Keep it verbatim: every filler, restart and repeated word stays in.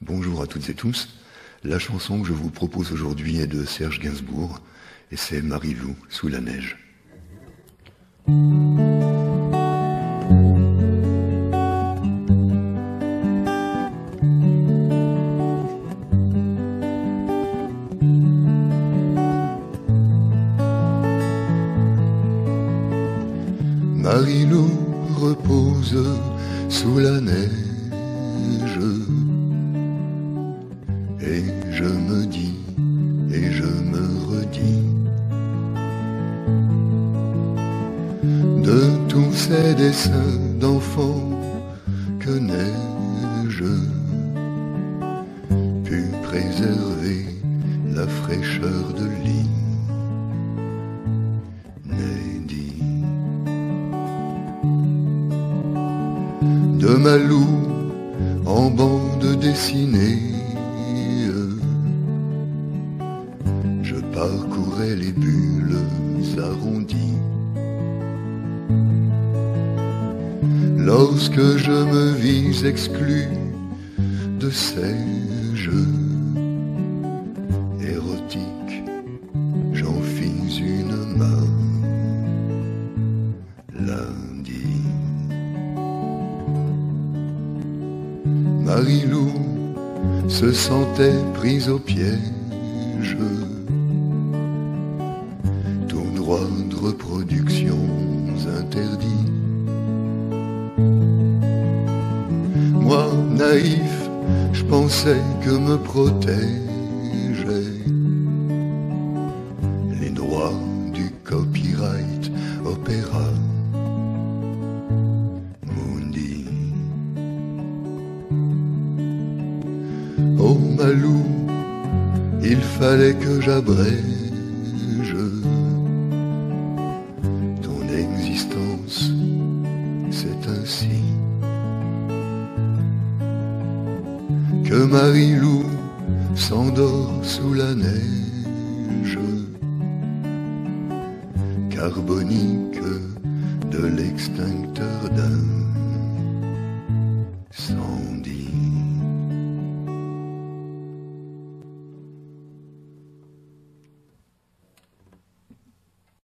Bonjour à toutes et tous. La chanson que je vous propose aujourd'hui est de Serge Gainsbourg et c'est Marie-Lou sous la neige. Marie-Lou repose sous la neige et je me dis et je me redis de tous ces dessins d'enfants que neige put préserver la fraîcheur de l'inédit. De Malou en bande dessinée, je parcourais les bulles arrondies. Lorsque je me vis exclu de ces jeux érotiques, j'en fis une main lundi. Marie-Lou se sentait prise au piège, tout droit de reproductions interdits. Moi, naïf, je pensais que me protégeaient les droits du copyright opéra mundi. Oh Malou, il fallait que j'abrège ton existence, c'est ainsi que Marie-Lou s'endort sous la neige carbonique de l'extincteur d'un sang.